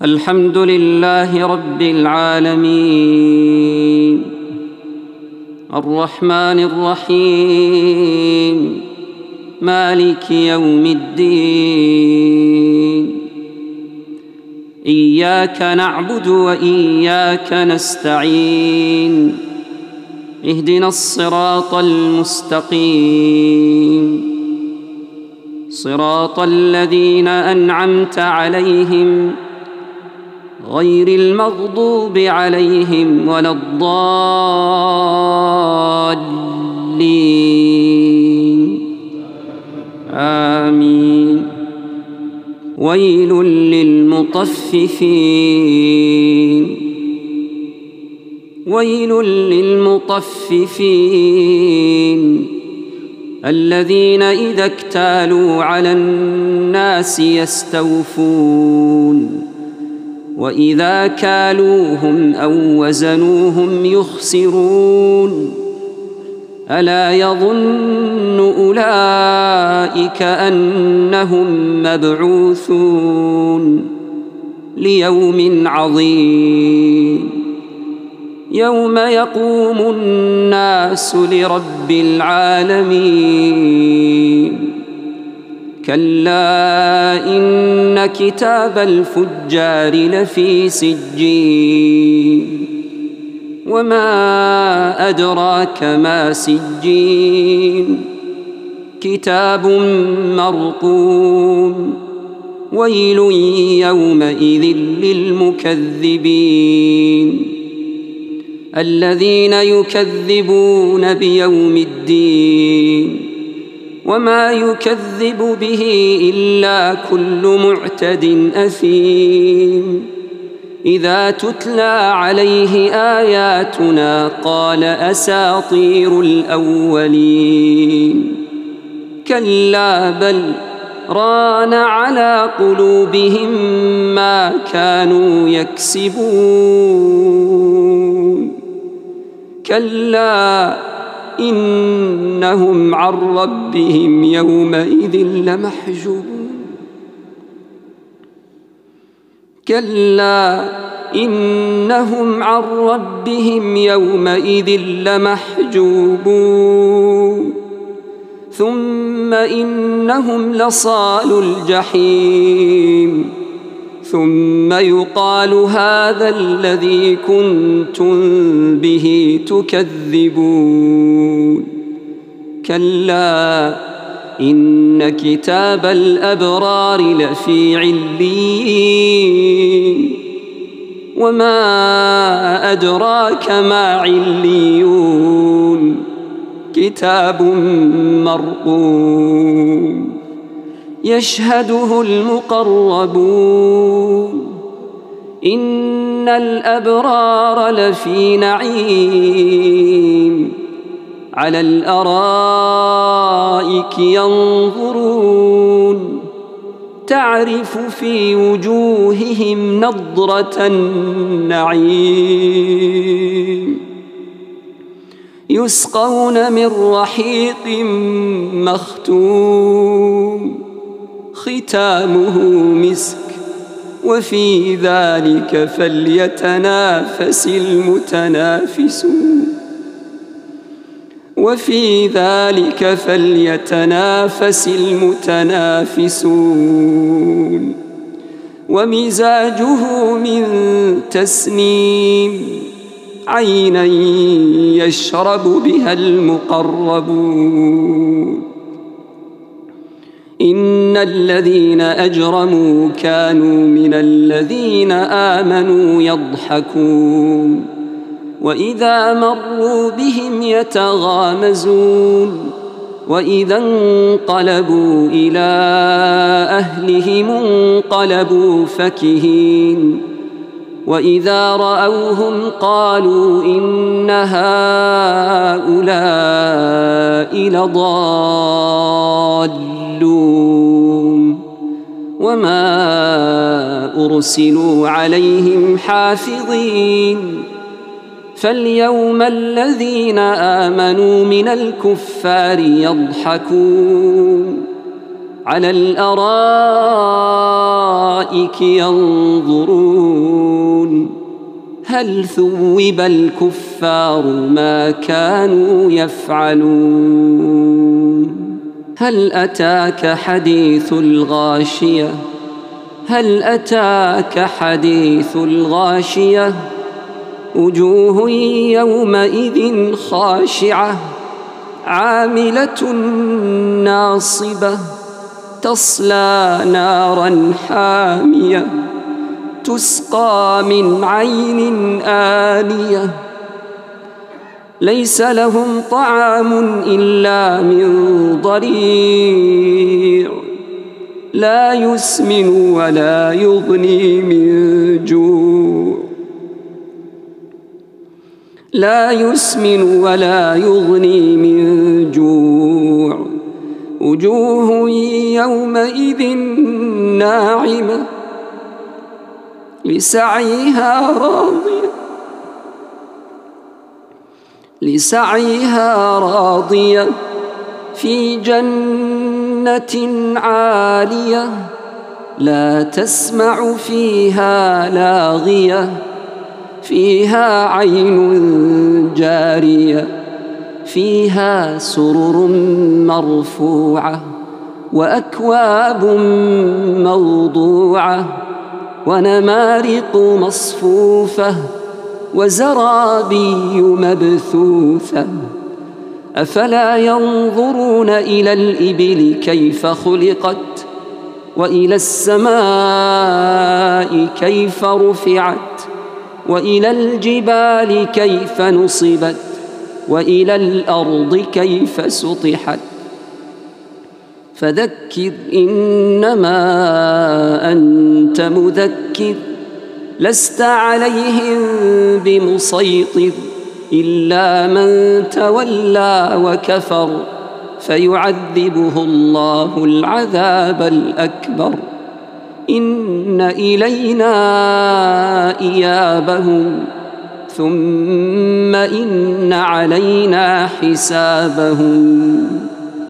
الحمد لله رب العالمين، الرحمن الرحيم، مالك يوم الدين. إياك نعبد وإياك نستعين، اهدنا الصراط المستقيم، صراط الذين أنعمت عليهم غير المغضوب عليهم ولا الضالين، آمين. ويل للمطففين، ويل للمطففين الذين إذا اكتالوا على الناس يستوفون وإذا كالوهم أو وزنوهم يخسرون. ألا يظن أولئك أنهم مبعوثون ليوم عظيم، يوم يقوم الناس لرب العالمين. كلا إن كتاب الفجار لفي سجين، وما أدراك ما سجين، كتاب مرقوم. ويل يومئذ للمكذبين الذين يكذبون بيوم الدين، وما يكذب به إلا كل معتد أثيم. إذا تتلى عليه آياتنا قال أساطير الأولين. كلا بل ران على قلوبهم ما كانوا يكسبون. كلا إنهم عن ربهم يومئذ لمحجوبون. كلا إنهم عن ربهم يومئذ لمحجوبون. ثم إنهم لصالو الجحيم، ثم يقال هذا الذي كنتم به تكذبون. كلا إن كتاب الأبرار لفي عليين، وما أدراك ما عليون، كتاب مرقوم يشهده المقربون. إن الأبرار لفي نعيم، على الأرائك ينظرون، تعرف في وجوههم نضرة النعيم. يسقون من رحيق مختوم، ختامه مسك، وفي ذلك فليتنافس المتنافسون. وفي ذلك فليتنافس المتنافسون. ومزاجه من تسنيم، عينا يشرب بها المقربون. إن الذين أجرموا كانوا من الذين آمنوا يضحكون، وإذا مروا بهم يتغامزون، وإذا انقلبوا إلى أهلهم انقلبوا فكهين، وإذا رأوهم قالوا إن هؤلاء لضالون. وما أرسلوا عليهم حافظين. فاليوم الذين آمنوا من الكفار يضحكون على الأرائك ينظرون هل ثوب الكفار ما كانوا يفعلون هل أتاك حديث الغاشية هل أتاك حديث الغاشية وجوه يومئذ خاشعة عاملة ناصبة تصلى نارا حامية تسقى من عين آنية ليس لهم طعام إلا من ضريع لا يسمن ولا يغني من جوع لا يسمن ولا يغني من جوع وجوه يومئذ ناعمة لسعيها راضية في جنة عالية لا تسمع فيها لاغية فيها عين جارية فيها سرر مرفوعة وأكواب موضوعة ونمارق مصفوفة وزرابي مبثوثة أفلا ينظرون إلى الإبل كيف خلقت وإلى السماء كيف رفعت وإلى الجبال كيف نصبت وإلى الأرض كيف سطحت فذكر إنما أنت مذكر لست عليهم بمسيطر إلا من تولى وكفر فيعذبه الله العذاب الأكبر إن إلينا إيابهم ثم إن علينا حسابهم